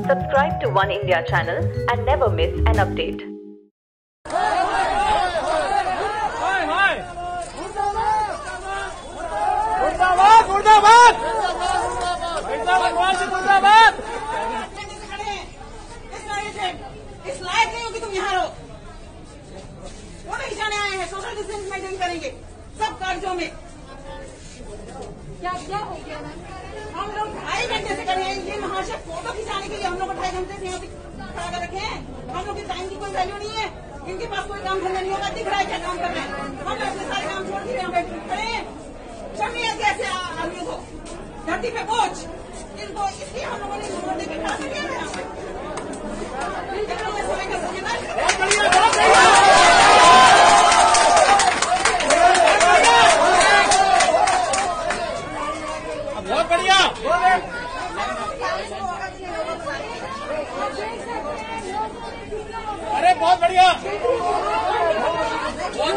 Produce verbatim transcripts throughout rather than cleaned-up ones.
Subscribe to One India channel and never miss an update. मुर्दाबाद मुर्दाबाद मुर्दाबाद। इस लायक नहीं हो कि तुम यहाँ रहो। वो नहीं जाने आए हैं, सोशल डिस्टेंस मेंटेन करेंगे सब कार्यों में। क्या क्या हो गया? हम लोग ढाई घंटे से कर रहे हैं। ये महाशय फोटो खिंचाने के लिए हम लोग ढाई घंटे से यहाँ पे खड़ा कर रखे हैं। हम लोग की टाइम की कोई वैल्यू नहीं है। इनके पास कोई काम धंधा नहीं होगा। दिख रहा है क्या काम कर रहे हैं। हम लोग अपने सारे काम छोड़ के यहाँ पे खड़े हैं। चलिए कैसे आदमियों को धरती पे पहुंच इनको, इसलिए हम लोगों ने धरती पे खड़ा किया है। बहुत बढ़िया। अरे बहुत बढ़िया, बहुत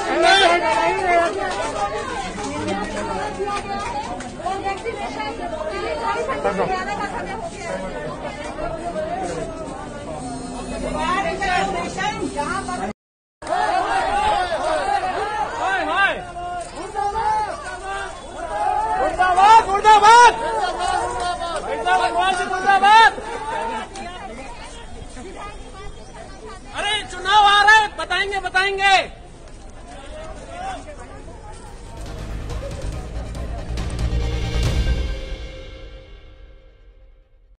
मुर्दाबाद मुर्दाबाद मुर्दाबाद। अरे चुनाव आ रहा है, बताएंगे बताएंगे।